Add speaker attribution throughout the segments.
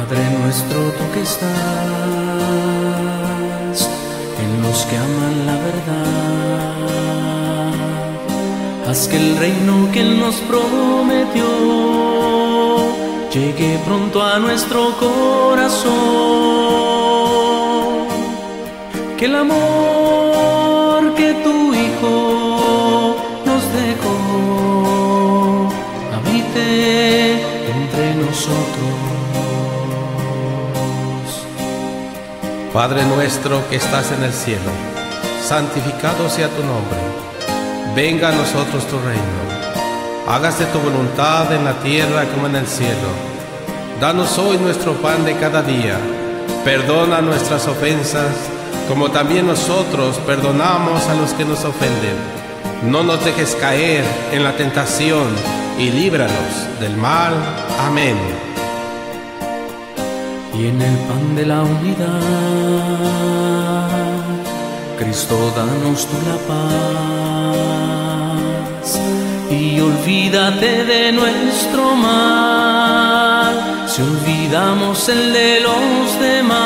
Speaker 1: Padre nuestro, tú que estás en los que aman la verdad, haz que el reino que Él nos prometió llegue pronto a nuestro corazón. Que el amor que tu Hijo nos dejó habite entre nosotros.
Speaker 2: Padre nuestro que estás en el cielo, santificado sea tu nombre. Venga a nosotros tu reino. Hágase tu voluntad en la tierra como en el cielo. Danos hoy nuestro pan de cada día. Perdona nuestras ofensas, como también nosotros perdonamos a los que nos ofenden. No nos dejes caer en la tentación y líbranos del mal. Amén.
Speaker 1: Y en el pan de la unidad, Cristo, danos tú la paz. Y olvídate de nuestro mal, si olvidamos el de los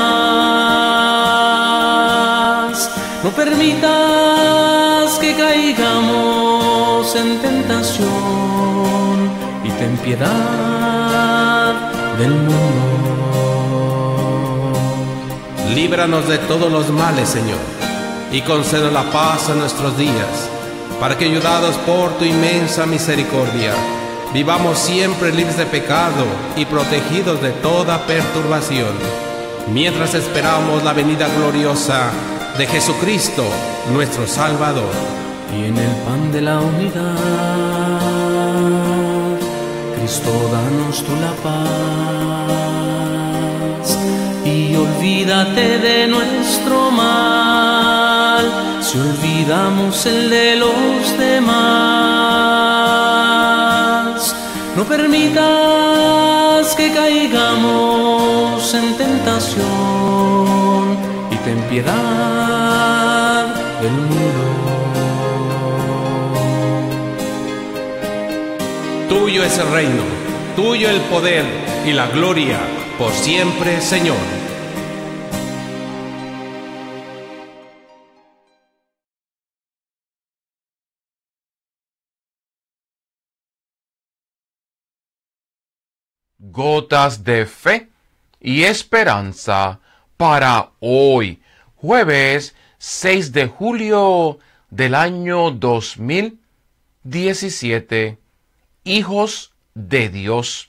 Speaker 1: demás. No permitas que caigamos en tentación y ten piedad del mundo.
Speaker 2: Líbranos de todos los males, Señor, y concede la paz a nuestros días, para que, ayudados por tu inmensa misericordia, vivamos siempre libres de pecado y protegidos de toda perturbación, mientras esperamos la venida gloriosa de Jesucristo, nuestro Salvador.
Speaker 1: Y en el pan de la unidad, Cristo, danos tú la paz. Y olvídate de nuestro mal, si olvidamos el de los demás. No permitas que caigamos en tentación y ten piedad del mundo.
Speaker 2: Tuyo es el reino, tuyo el poder y la gloria, por siempre, Señor.
Speaker 3: Gotas de fe y esperanza para hoy, jueves 6 de julio del año 2017. Hijos de Dios.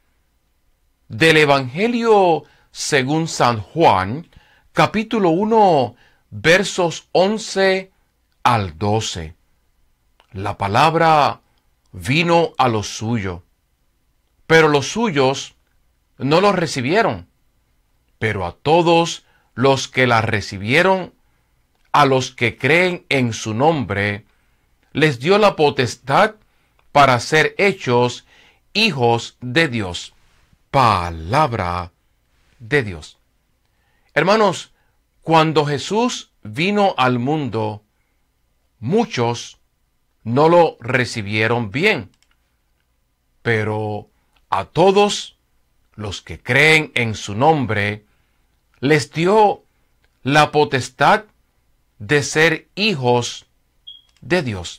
Speaker 3: Del Evangelio según San Juan, capítulo 1, versos 11 al 12. La palabra vino a lo suyo, pero los suyos no lo recibieron. Pero a todos los que la recibieron, a los que creen en su nombre, les dio la potestad para ser hechos hijos de Dios. Palabra de Dios. Hermanos, cuando Jesús vino al mundo, muchos no lo recibieron bien, pero a todos los que creen en su nombre, les dio la potestad de ser hijos de Dios.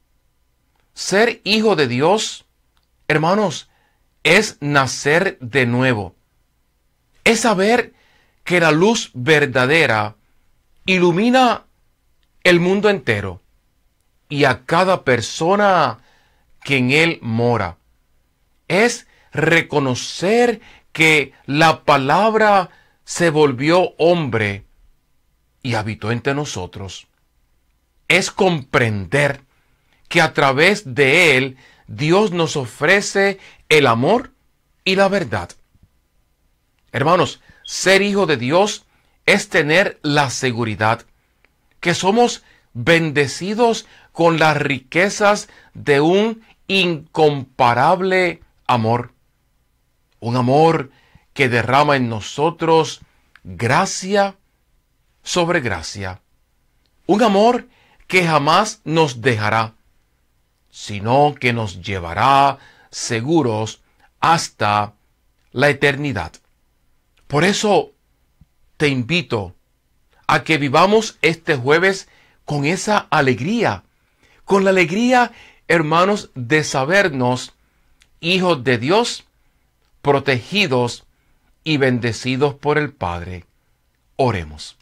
Speaker 3: Ser hijo de Dios, hermanos, es nacer de nuevo. Es saber que la luz verdadera ilumina el mundo entero y a cada persona que en él mora. Es reconocer que la palabra se volvió hombre y habitó entre nosotros. Es comprender que a través de él Dios nos ofrece el amor y la verdad. Hermanos, ser hijo de Dios es tener la seguridad que somos bendecidos con las riquezas de un incomparable amor. Un amor que derrama en nosotros gracia sobre gracia. Un amor que jamás nos dejará, sino que nos llevará seguros hasta la eternidad. Por eso te invito a que vivamos este jueves con esa alegría, con la alegría, hermanos, de sabernos hijos de Dios, protegidos y bendecidos por el Padre. Oremos.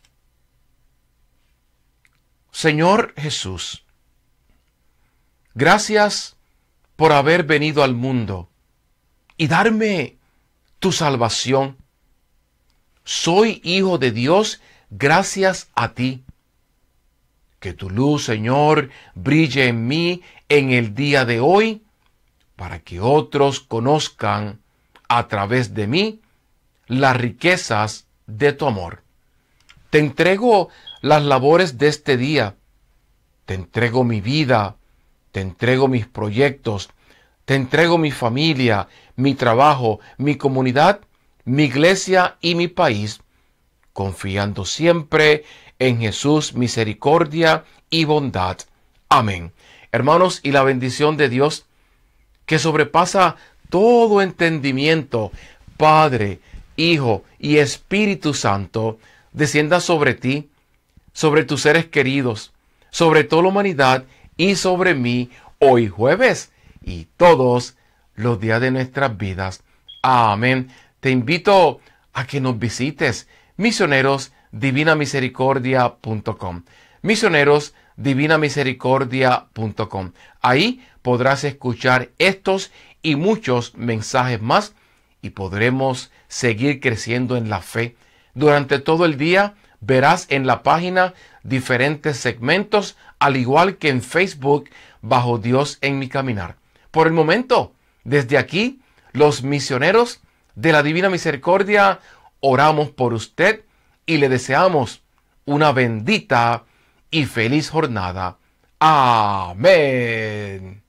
Speaker 3: Señor Jesús, gracias por haber venido al mundo y darme tu salvación. Soy hijo de Dios gracias a ti. Que tu luz, Señor, brille en mí en el día de hoy, para que otros conozcan a través de mí las riquezas de tu amor. Te entrego las labores de este día. Te entrego mi vida. Te entrego mis proyectos. Te entrego mi familia, mi trabajo, mi comunidad, mi iglesia y mi país, confiando siempre en Jesús, misericordia y bondad. Amén. Hermanos, y la bendición de Dios, que sobrepasa todo entendimiento, Padre, Hijo y Espíritu Santo, descienda sobre ti, sobre tus seres queridos, sobre toda la humanidad y sobre mí hoy jueves y todos los días de nuestras vidas. Amén. Te invito a que nos visites, misionerosdivinamisericordia.com. misionerosdivinamisericordia.com. Ahí podrás escuchar estos y muchos mensajes más y podremos seguir creciendo en la fe. Durante todo el día verás en la página diferentes segmentos, al igual que en Facebook, bajo Dios en mi caminar. Por el momento, desde aquí, los misioneros de la Divina Misericordia, oramos por usted y le deseamos una bendita y feliz jornada. Amén.